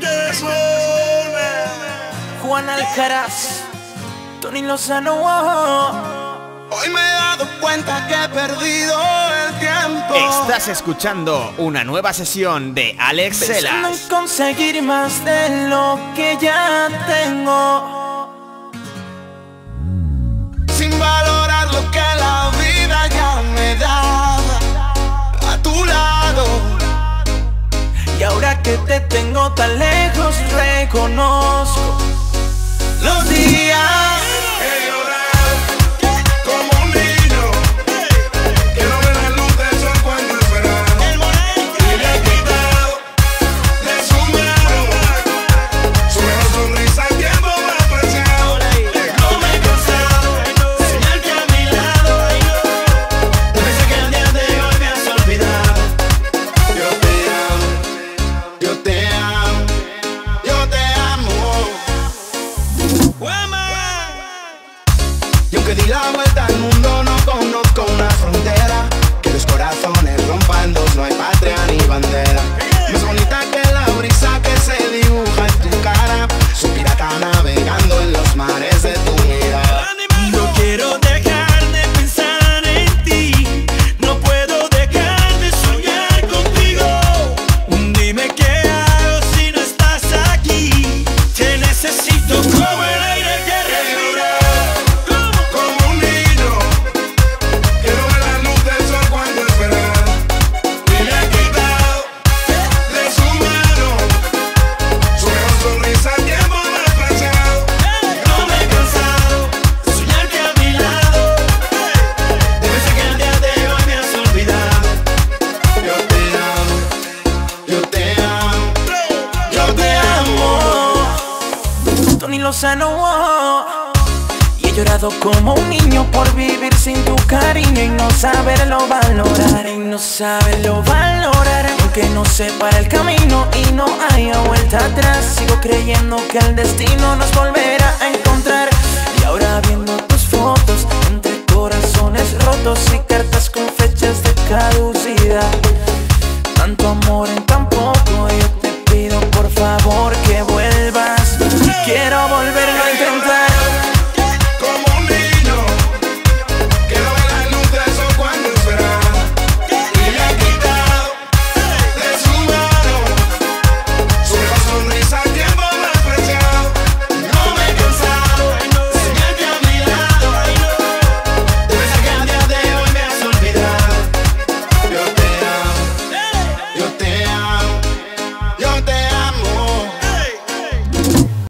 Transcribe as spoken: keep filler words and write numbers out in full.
Juan Alcaraz, Tony Lozano. Oh. Hoy me he dado cuenta que he perdido el tiempo. Estás escuchando una nueva sesión de Alex Pensando Celas. en conseguir más de lo que ya tengo, Sin valorar lo que la vida ya me da a tu lado. y ahora que te tengo tan lejos reconozco los días. Di la vuelta al mundo, no conozco una frontera. Que los corazones rompan dos, no hay patria ni bandera. Más bonita que la brisa que se dibuja en tu cara. Soy pirata navegando en los mares de tu mirada. No quiero dejar de pensar en ti, no puedo dejar de soñar contigo. Dime qué hago si no estás aquí. Te necesito como el aire que respiro. Tony Lozano, oh. Y he llorado como un niño por vivir sin tu cariño y no saberlo valorar, y no saberlo valorar. Aunque no sepa el camino y no haya vuelta atrás, sigo creyendo que el destino nos volverá a encontrar. Y ahora viendo tus fotos entre corazones rotos y cartas con fechas de caducidad, tanto amor en tan poco